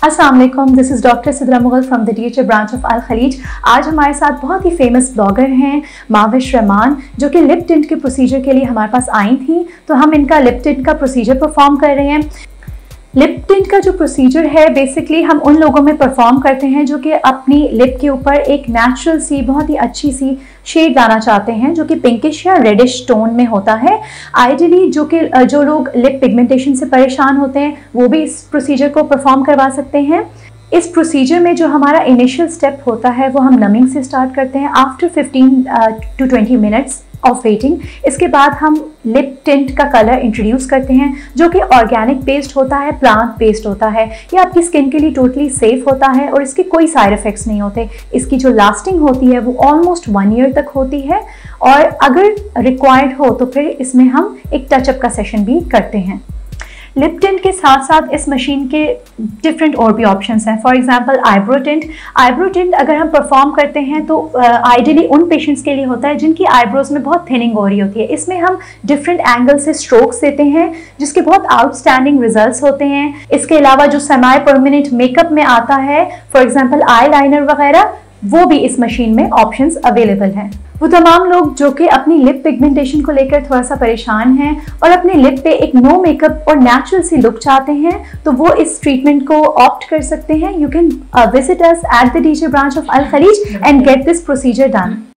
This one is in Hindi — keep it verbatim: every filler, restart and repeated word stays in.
अस्सलाम वालेकुम, this is doctor Sidra Mughal from the D H A branch of Al Khaleej. आज हमारे साथ बहुत ही फेमस ब्लॉगर हैं माविश रहमान, जो कि लिप टिंट के प्रोसीजर के लिए हमारे पास आई थी। तो हम इनका लिप टिंट का प्रोसीजर परफॉर्म कर रहे हैं। लिप टिंट का जो प्रोसीजर है बेसिकली हम उन लोगों में परफॉर्म करते हैं जो कि अपनी लिप के ऊपर एक नेचुरल सी बहुत ही अच्छी सी शेड लाना चाहते हैं, जो कि पिंकिश या रेडिश टोन में होता है। आइडियली जो कि जो लोग लिप पिगमेंटेशन से परेशान होते हैं वो भी इस प्रोसीजर को परफॉर्म करवा सकते हैं। इस प्रोसीजर में जो हमारा इनिशियल स्टेप होता है वो हम नमिंग से स्टार्ट करते हैं after fifteen to twenty minutes of waiting. इसके बाद हम लिप टिंट का कलर इंट्रोड्यूस करते हैं, जो कि ऑर्गेनिक पेस्ट होता है, प्लांट पेस्ट होता है। ये आपकी स्किन के लिए टोटली सेफ होता है और इसके कोई साइड इफ़ेक्ट्स नहीं होते। इसकी जो लास्टिंग होती है वो ऑलमोस्ट वन ईयर तक होती है, और अगर रिक्वायर्ड हो तो फिर इसमें हम एक टचअप का सेशन भी करते हैं। लिप टिंट के साथ साथ इस मशीन के डिफरेंट और भी ऑप्शंस हैं। For example eyebrow tint. Eyebrow tint अगर हम परफॉर्म करते हैं तो आइडियली uh, उन पेशेंट्स के लिए होता है जिनकी आईब्रोज में बहुत थिनिंग हो रही होती है। इसमें हम डिफरेंट एंगल से स्ट्रोक्स देते हैं जिसके बहुत आउटस्टैंडिंग रिजल्ट्स होते हैं। इसके अलावा जो सेमी परमानेंट मेकअप में आता है, फॉर एग्जाम्पल आई लाइनर वगैरह, वो भी इस मशीन में ऑप्शंस अवेलेबल हैं। वो तमाम लोग जो कि अपनी लिप पिगमेंटेशन को लेकर थोड़ा सा परेशान हैं और अपने लिप पे एक नो मेकअप और नेचुरल सी लुक चाहते हैं, तो वो इस ट्रीटमेंट को ऑप्ट कर सकते हैं। You can visit us at the D H A branch of Al Khaleej and get this procedure done.